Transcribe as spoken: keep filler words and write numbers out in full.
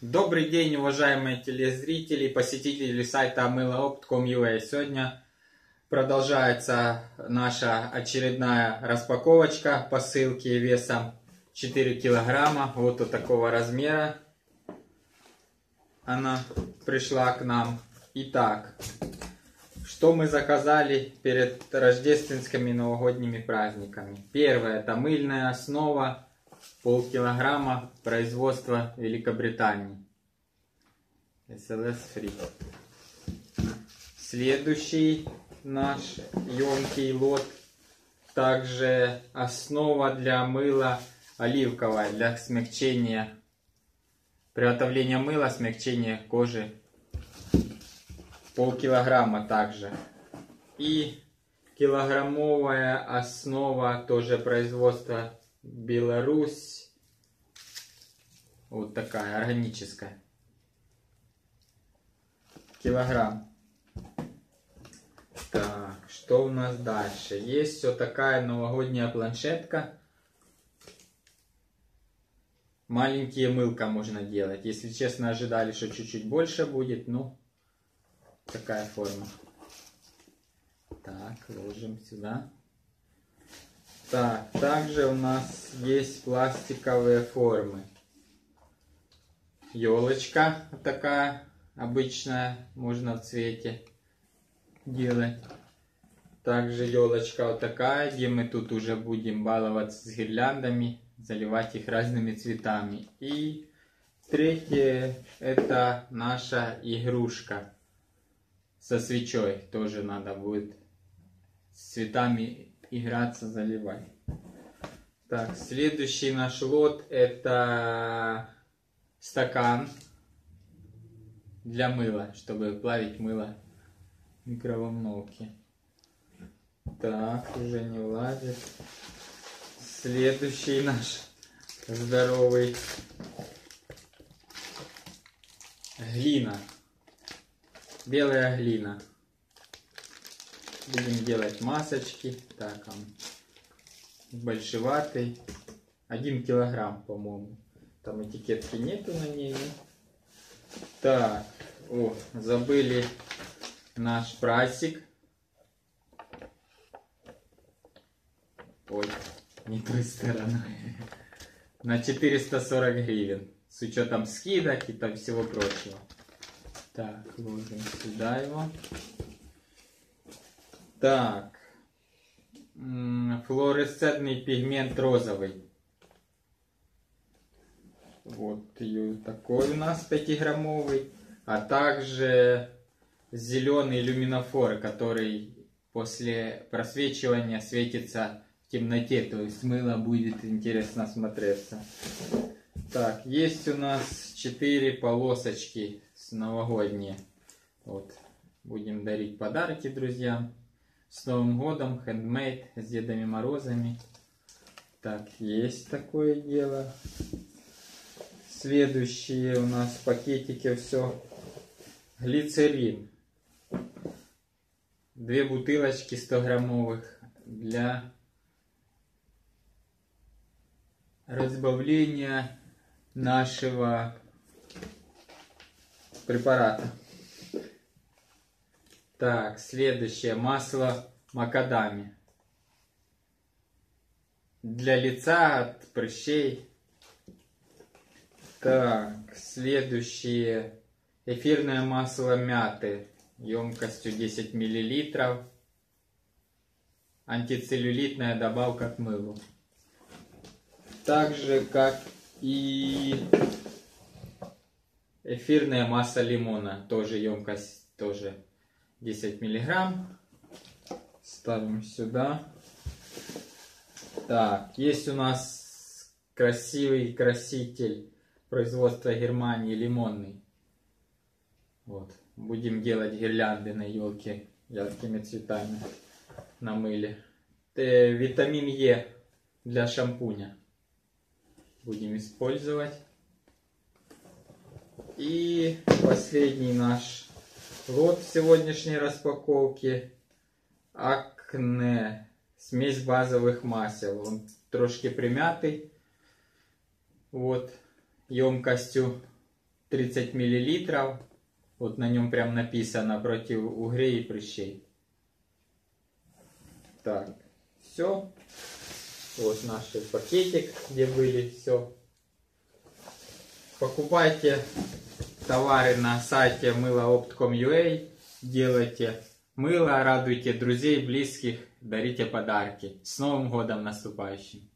Добрый день, уважаемые телезрители и посетители сайта омылоопт точка ком точка ю а. Сегодня продолжается наша очередная распаковочка посылки весом четыре килограмма. Вот от такого размера она пришла к нам. Итак, что мы заказали перед рождественскими новогодними праздниками? Первое — это мыльная основа. Полкилограмма, производства Великобритании. эс эл эс Free. Следующий наш емкий лот. Также основа для мыла оливковая, для смягчения, приготовления мыла, смягчения кожи. Полкилограмма также. И килограммовая основа, тоже производства Беларусь. Вот такая, органическая. Килограмм. Так, что у нас дальше? Есть вот такая новогодняя планшетка. Маленькие мылка можно делать. Если честно, ожидали, что чуть-чуть больше будет. Ну, такая форма. Так, ложим сюда. Так, также у нас есть пластиковые формы. Елочка такая обычная, можно в цвете делать. Также елочка вот такая, где мы тут уже будем баловаться с гирляндами, заливать их разными цветами. И третье — это наша игрушка со свечой. Тоже надо будет с цветами играться, заливать. Так, следующий наш лот — это стакан для мыла, чтобы плавить мыло в микроволновке. Так, уже не влазит. Следующий наш здоровый глина, белая глина. Будем делать масочки. Так, он большеватый. Один килограмм, по-моему. Там этикетки нету на ней. Так, о, забыли наш прайсик. Ой, не той стороной. На четыреста сорок гривен. С учетом скидок и там всего прочего. Так, ложим сюда его. Так, флуоресцентный пигмент розовый. Вот ее такой у нас пятиграммовый. А также зеленый люминофор, который после просвечивания светится в темноте. То есть мыло будет интересно смотреться. Так, есть у нас четыре полосочки с новогодние. Вот, будем дарить подарки друзьям. С Новым годом, хендмейд, с Дедами Морозами. Так, есть такое дело. Следующие у нас в пакетике все. Глицерин. Две бутылочки сто граммовых для разбавления нашего препарата. Так, следующее масло макадами. Для лица от прыщей. Так, следующее эфирное масло мяты емкостью десять миллилитров. Антицеллюлитная добавка к мылу. Так же, как и эфирное масло лимона. Тоже емкость тоже десять миллиграмм. Ставим сюда. Так, есть у нас красивый краситель производства Германии, лимонный. Вот, будем делать гирлянды на елке яркими цветами на мыле. Э, витамин Е для шампуня будем использовать. И последний наш лот в сегодняшней распаковке. Акне. Смесь базовых масел. Он трошки примятый. Вот. Емкостью тридцать миллилитров. Вот на нем прям написано против угрей и прыщей. Так, все. Вот наш пакетик, где были все. Покупайте товары на сайте мылоопт точка ком точка ю а. Делайте мыло, радуйте друзей, близких, дарите подарки. С Новым годом наступающим!